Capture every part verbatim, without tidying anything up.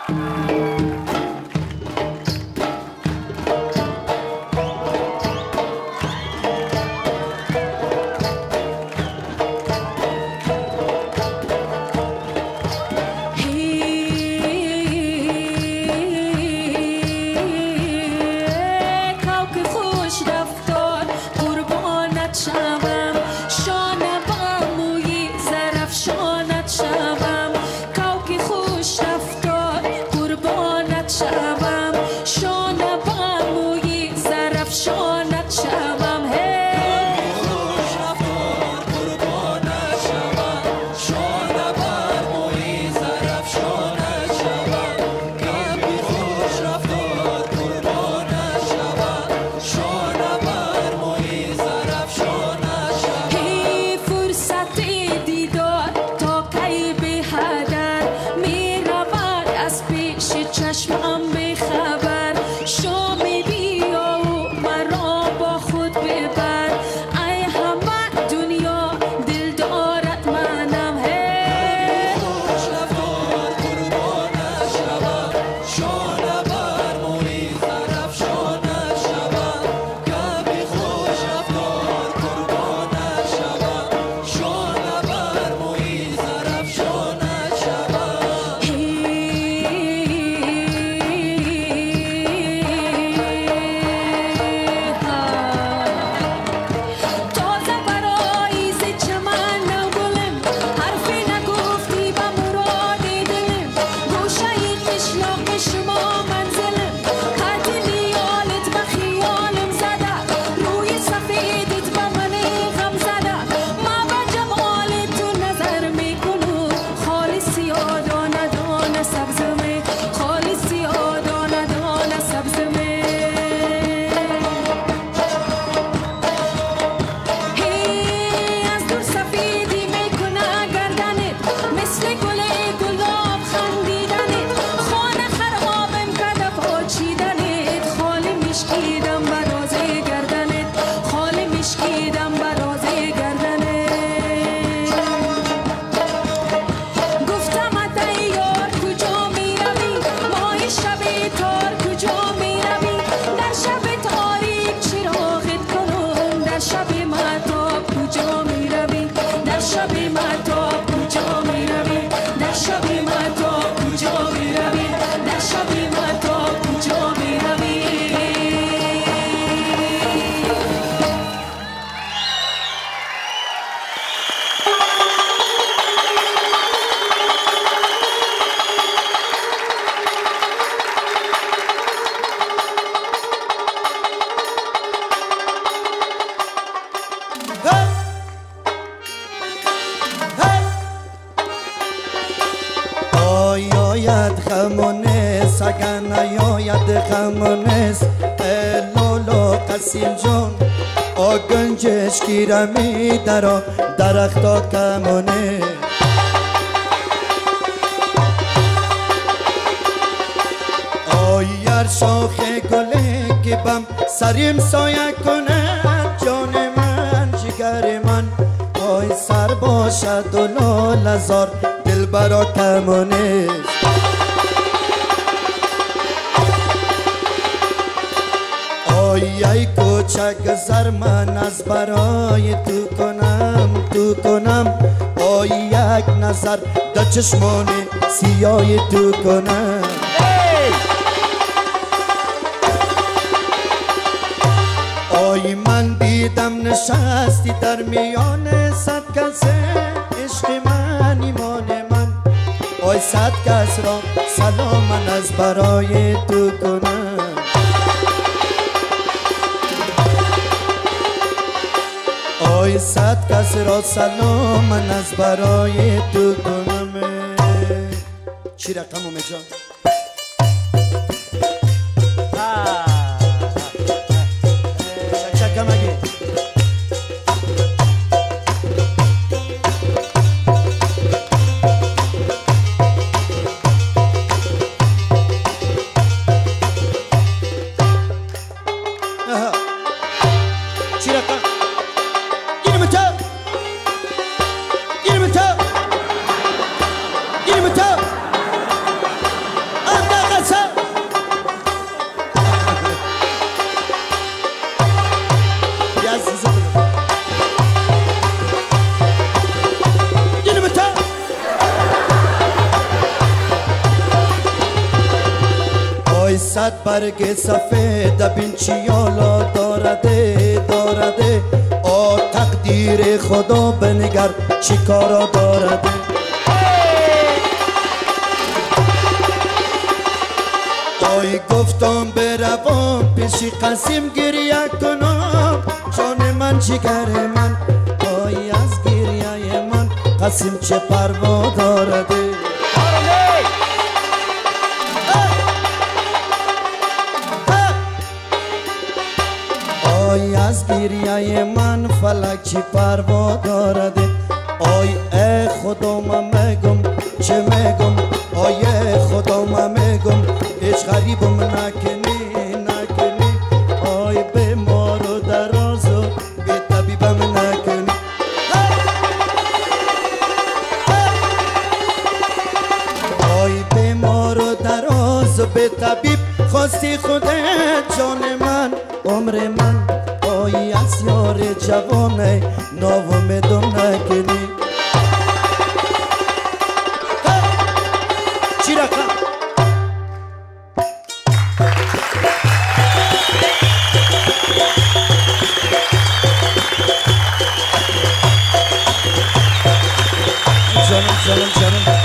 خمونس اگر نیاید خمونس لولو قسیم جون آ گنجش گیرمی درا درختا کمونه آیر شاخ گله که بم سریم سایه کنه جان من جگر من آی سر باشد و لال هزار دل برا کمونه آی ای کوچک زر من از برای تو کنم تو کنم آی یک نظر در چشمان سیاه تو کنم آی من دیدم نشستی در میان صد کسه عشق من ایمان من آی صد کس را سلام من از برای تو کنم آی صد کس را سلام من از برای تو کنم چی رقم اومه جان شک شکم اگه چی رقم صد برگ سفید بین چیالا دارده دارده آ تقدیر خدا بنگر چی کارا دارده آی گفتم بروم پیشی قسیم گریه کنم جان من جگر من آی از گریه من قسیم چه پروا دارده آی از گریه من فلک چی پروا دارده آی ای خدا من میگم چه میگم آی ای خدا من میگم هیچ غریبم نکنی نکنی آی بیمار و دراز و بی طبیبم نکنی آی بیمار و دراز و بی طبیب خواستی خودت جان من عمر من آی از یار جوانه ناامیدم نکنی چی رقم جانم جانم جانم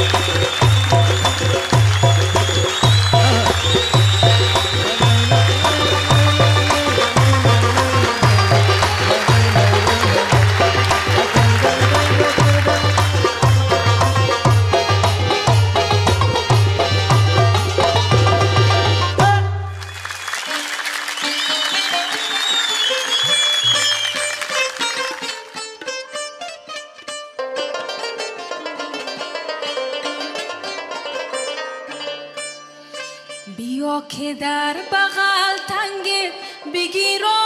بیا که در بغل تنگ بگیرم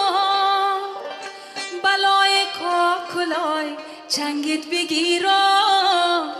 بلای کاکلای چنگت بگیرم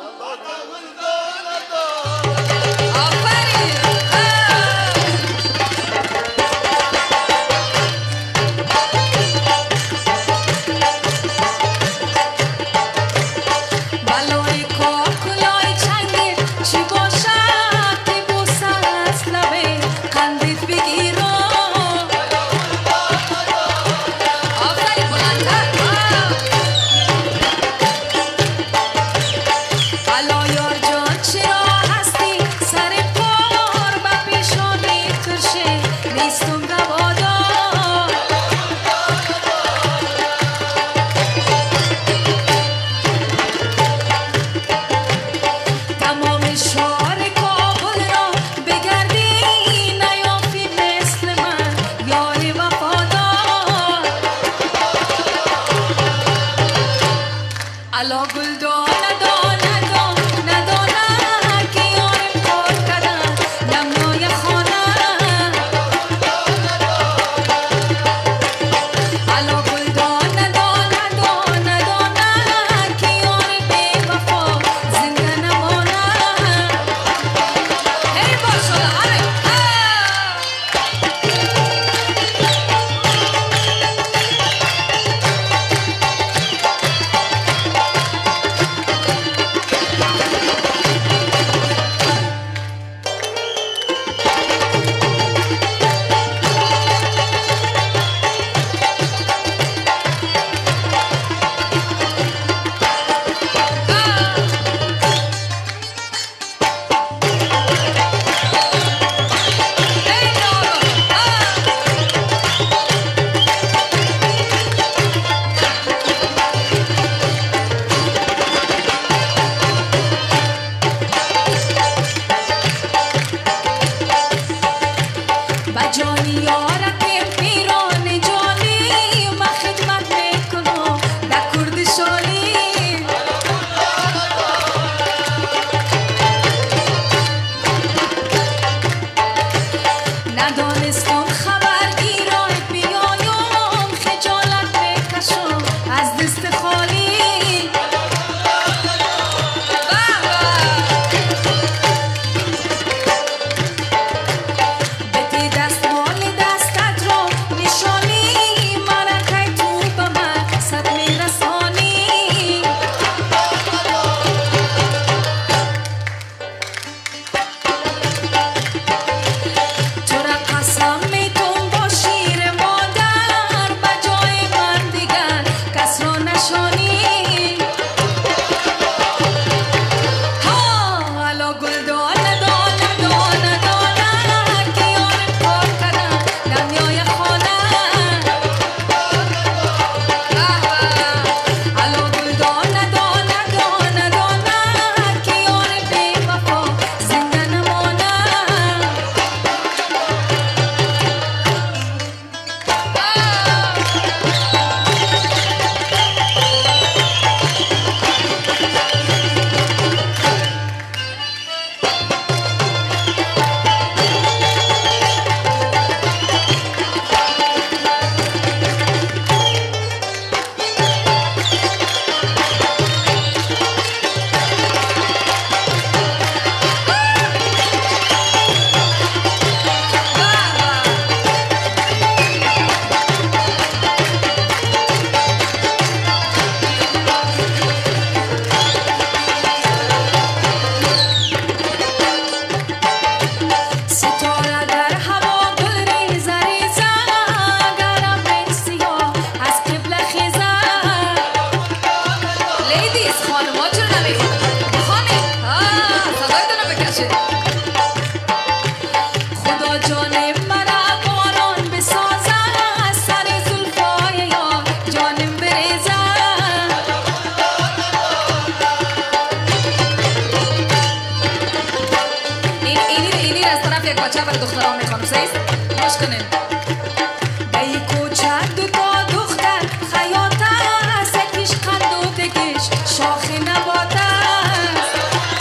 پاچه برای دختران میخوانم سیست گوش کنین دی کوچه دو تا دختر خیاط است یکیش قند و دیگیش شاخ نبات است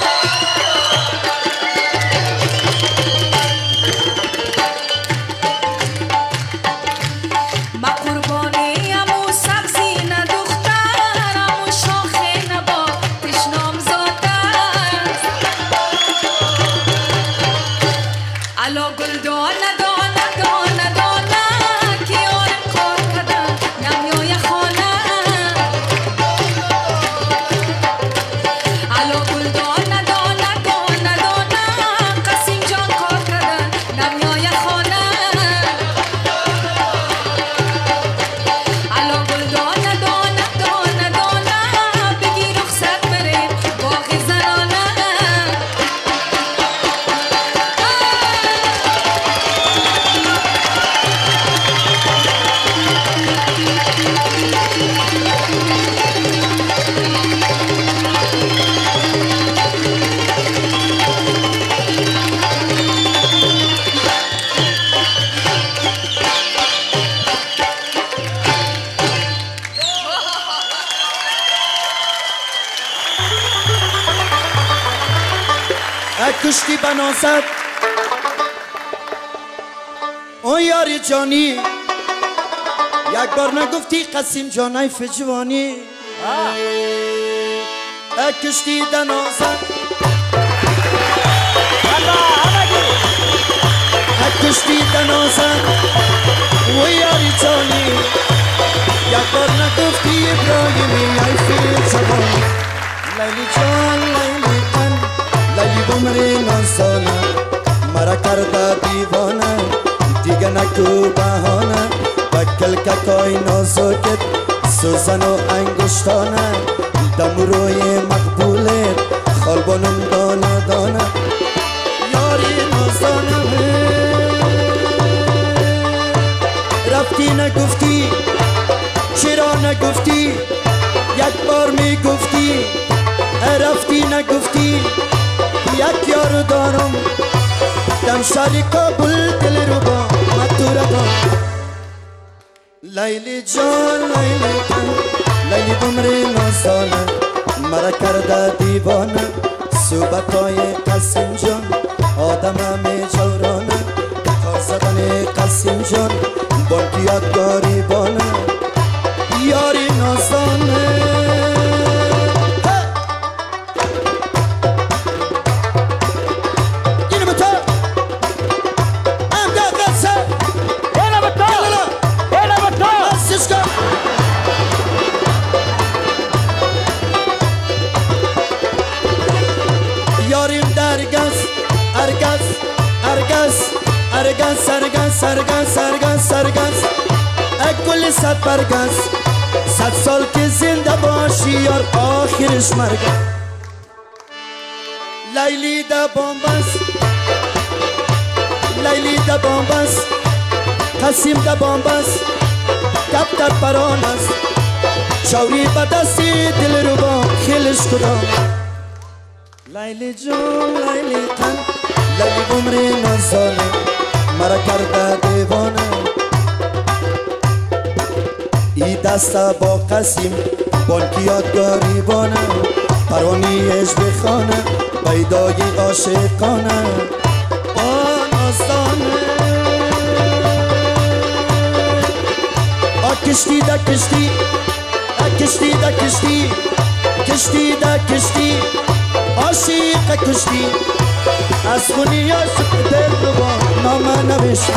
ما قربانی امو سبزی نه دختر امو شاخ نباتش نامزاد است الا گل دانه دانه دانه دانه که یارم کار کردن نمیای خانه الا گل دانه دانه دانه دانه قسیم جان کار کردن نمیای خانه الا گل دانه دانه دانه دانه بگی رخصت بریم باغ زنانه کشتی بنازد اون یاری جانی یک بار نگفتی قسیم جانای فجوانی کشتی دنازد کشتی دنازد اون یاری جانی یک بار نگفتی ابراهیمی ای فجوانی لیلی جان لیلی کن لیلی بمری نازانه مرا کرده دیوانه دیگه نکو بهانه بکل ککای نازکت سوزن و انگشتانه دم روی مقبولت خالبانم دانه دانه یاری نازانه رفتی نگفتی چرا نگفتی یک بار میگفتی رفتی نگفتی یک یارو دارم دم شاری کابل دل رو با مطوره با لیلی جان لیلی کن لیلی بمری نازانه مرا کرده دیوانه صحبتای قسیم جان آدم همه جورانه کار زدن قسیم جان بانکی یادگاری بانه یاری نازانه سرگز سرگز سرگز سرگز سرگز اگل صد برگز صد سال که زنده باشی یار آخرش مرگز لیلی دا بامبس لیلی دا بامبس قسیم دا بامبس کب در پران است شوری بدستی دل رو با خیلش کدام لیلی جون لیلی قن لیلی بمری نازانه مرا کرده دیوانه ای دسته با قسیم بانکی یادگاری بانه پرانیش بخانه پیدای عاشقانه آن آستانه آ کشتی دا کشتی آ کشتی دا کشتی کشتی دا کشتی عاشق کشتی از خونی عاشق دل رو با نامه نوشت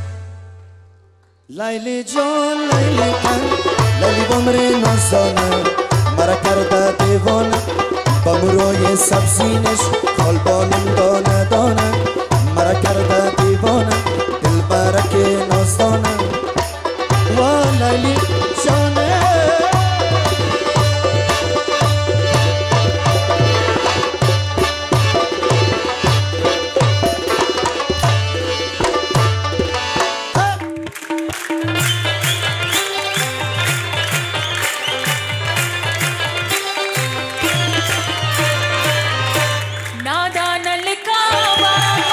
لیلی جان لیلی کن لیلی بمری نازانه مرا کرده دیوانه با مروی سبزینش خالبانم دانه دانه مرا کرده دیوانه دل برک نازدانه و لیلی جانه नादान लिखा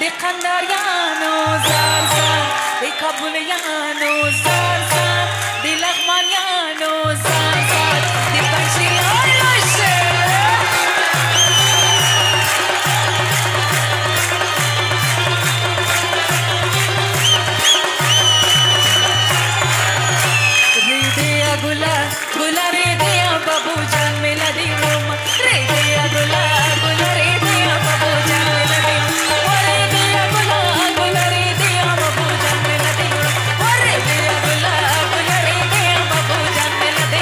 دی قنداریان و زر زر دی کابلیان و زر زر دی لغمانیان و زر زر دی پنجریان باشه ریدیا گلا گلا ریدیا بابو جان میلادی روم ریدیا گلا گلا ریدیا بابو جان میلادی ریدیا گلا گلا ریدیا بابو جان میلادی ریدیا گلا گلا ریدیا بابو جان میلادی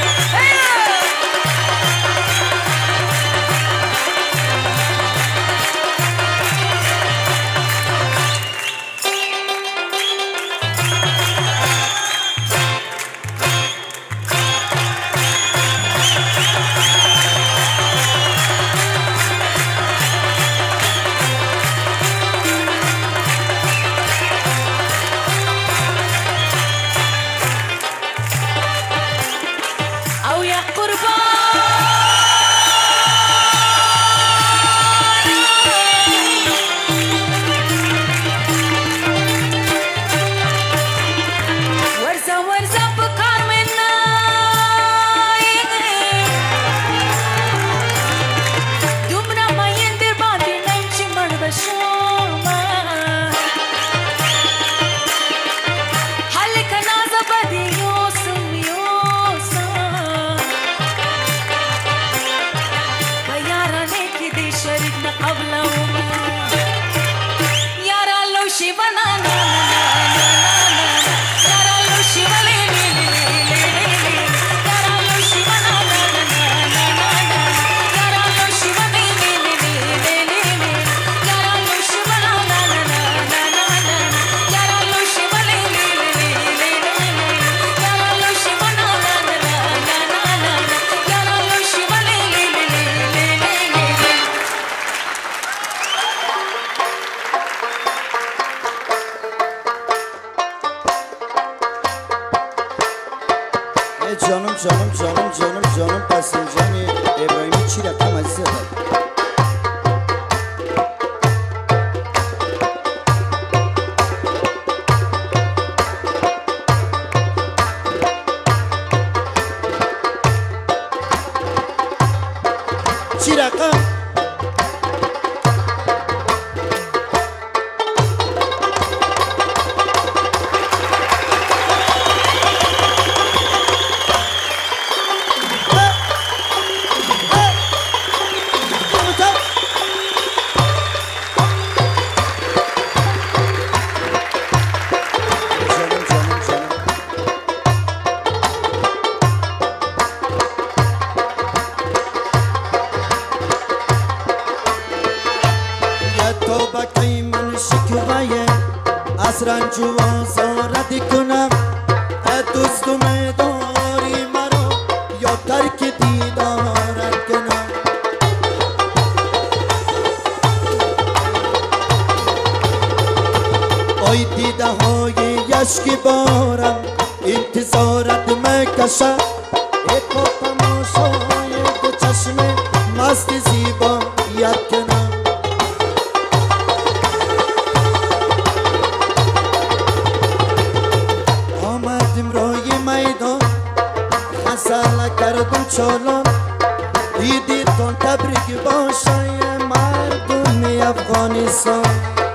جانم جانم جانم جانم جانم قاسم جان ابراهیمی چی رقم عزیزه چی رقم رنج و آزارت کنم دوستم داری مرا یا ترک دیدارت کنم آی دیده های یشک بارم انتظارت مکشد اکا تماشای دو چشم مست زیبایت کنم کردم چالان دیدیتون تبریک باشه مردم افغانستان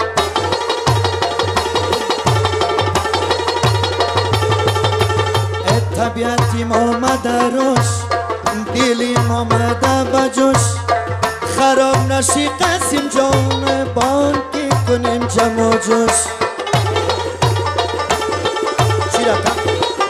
طبیعتیم آمده روش دلیم آمده بجوش خراب نشی قسیم جان بانکی کنیم جمع و جوش چی رقم؟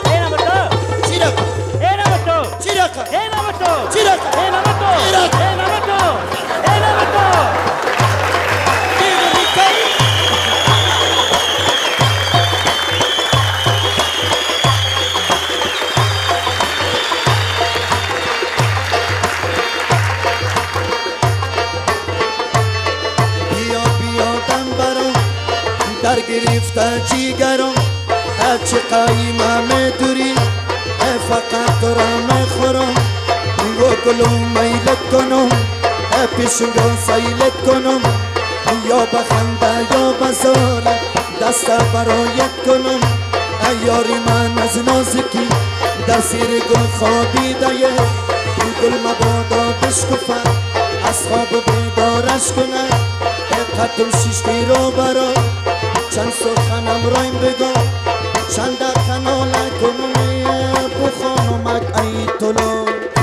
در گرفته جیگرم چه قایمم دوری فقط تو را میخورم و گلو میلت کنم پیشم را سیلت کنم یا بخنده یا بزاره دست برایت کنم ای یاری من از نازکی در زیر گل خوابیده یه گل مبادا بشکفت از خواب بیدارش کنه قدم شیشتی رو برا چند سخنم رایم بگو چند در کنال کنونه بخانمک ای طلو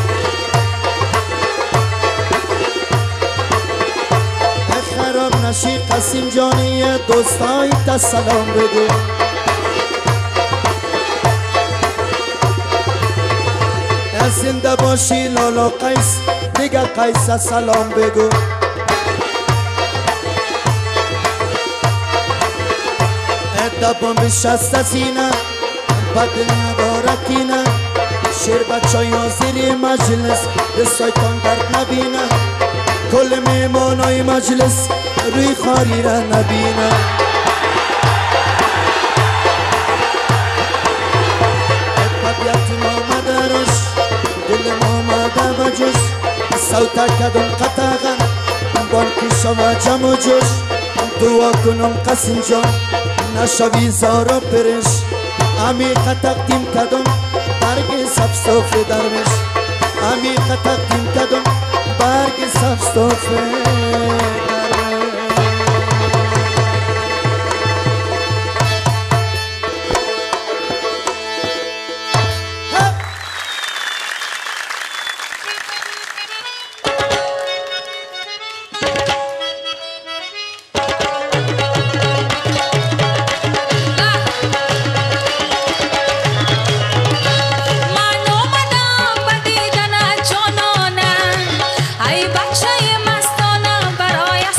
خراب نشی قسیم جانی دوستایی تا سلام بگو زنده باشی لالا قیس دیگه قیس سلام بگو دبان بشست سینه بد نداره کینه شیر بچه ها زیر مجلس رسایتان درد نبینه کل میمان های مجلس روی خاری را نبینه طبیعت مامده روش دل مامده و جوش سوتا کدوم قطعه بانکی شما جم و جوش دعا کنم قسم جان نشوی زارا پرش عمیقه تقدیم کدم برگ سبستاف درمش عمیقه تقدیم کدم برگ سبستاف درمش ای بچه مستانه برای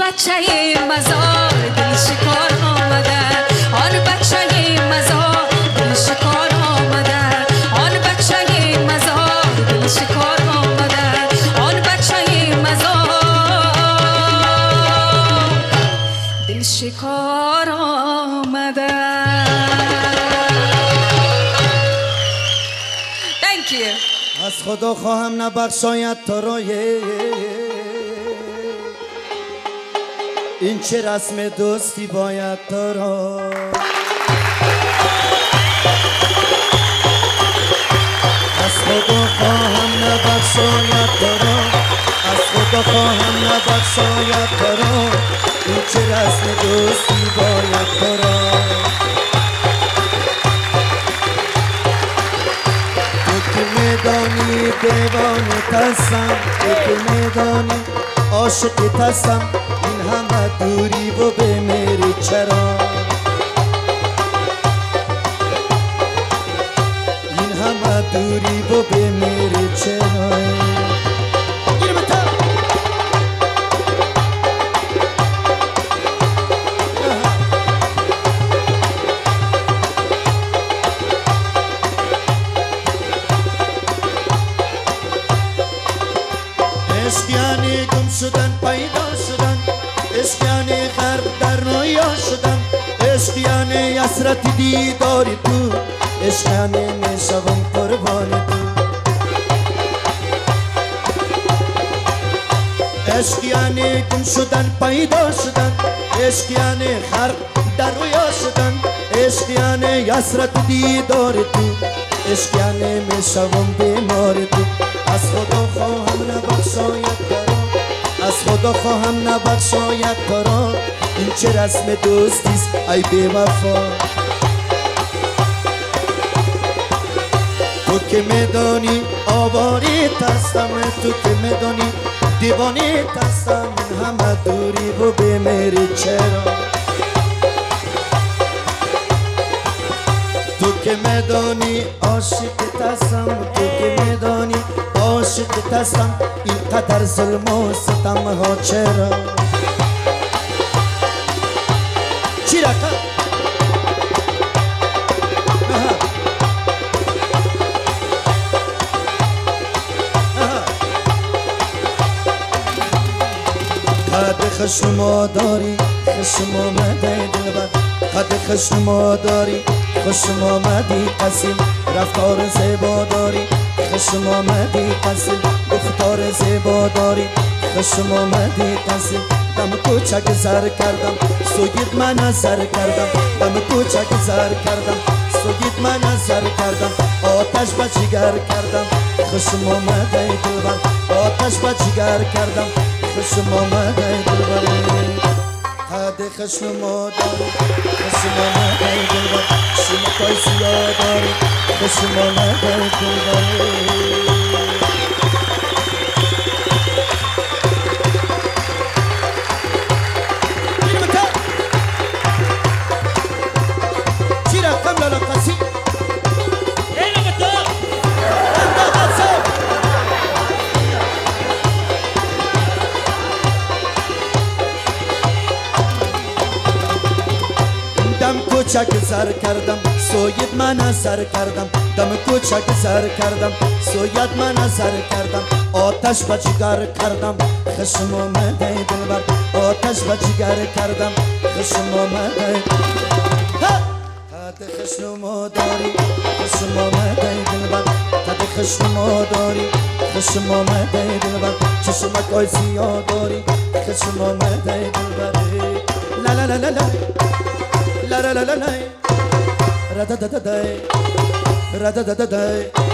بچه مزار دل شکار آمده آن بچه مزار دل شکار آمده آن بچه مزار دل شکار آمده آن بچه مزار دل شکار آمده. Thank you. از خدا خواهم نبخشاید تو را این چه رسم دوستی باید تو را از خدا خواهم نبخشاید تو را از خدا خواهم نبخشاید تو را این چه رسم دوستی باید تو را تو که میدانی دیوانه تستم تو که میدانی عاشق تستم این همه دوری و بمیری چرا این همه دوری و بمیری چرا عشق یعنی گم شدن پیدا شدن عشق یعنی غرق در رویا شدن عشق یعنی حسرت دیداری تو عشق یعنی میشوم قربان تو عشق یعنی گم شدن پیدا شدن عشق یعنی غرق در رویا شدن عشق یعنی حسرت دیداری تو عشق یعنی میشوم بیمار تو از خدا خواهم نبخشاید تو را از خدا خواهم نبخشاید تو را این چه رسم دوستیست ای بی وفا تو که میدانی آواری تستم تو که میدانی دیوانی تستم این همه دوری و بمیری چرا تو که میدانی عاشق تستم تو که میدانی عاشق تستم اینقدر ظلم و ستم ها چرا چی رکن قد خشم داری خشم آمده دلبر قد خشم داری خشم آمدی قسیم رفتار زیبا داری خشم آمدی قسیم گفتار زیبا داری خشم آمدی قسیم دم کوچک زر کردم سوگید من نظر کردم دم کوچک زر کردم سوگید من نظر کردم آتش با جگر کردم خشم آمده دلبر آتش با جگر کردم خشم آمده دلبر قد خشم داری خشم آمده دلبر شمکای سیاه داری خشم آمده دلبر کوچک زر کردم سوید من نظر کردم دم کوچک زر کردم سوید من نظر کردم آتش با جگر کردم خشم آمده دلبر آتش با جگر کردم خشم آمده قد خشم داری خشم آمده دلبر قد خشم داری خشم آمده دلبر چشمک های سیاه داری خشم آمده دلبر لا لا لا لا لا La la la la la, ra da da da da, ra da da da da.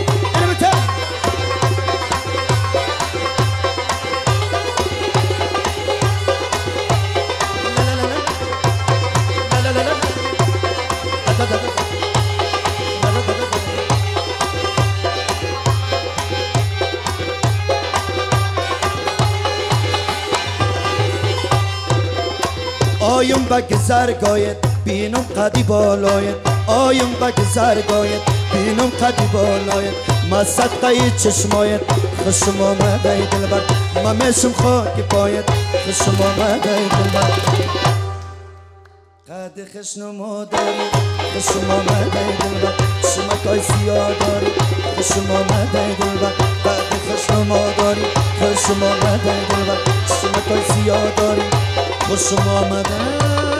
آیم بگذر گاید بینم قدی بالایت آیم بگذر گاید بینم قدی بالایت ما صدقه چشمایت خوشم آمده دلبر ما میشم خاک پایت خوشم آمده دلبر قد خشنما داری خوشم آمده دلبر چشمکای سیاه داری خوشم آمده دلبر قد خشنما داری خوشم آمده دلبر چشمکای سیاه داری خوشم آمده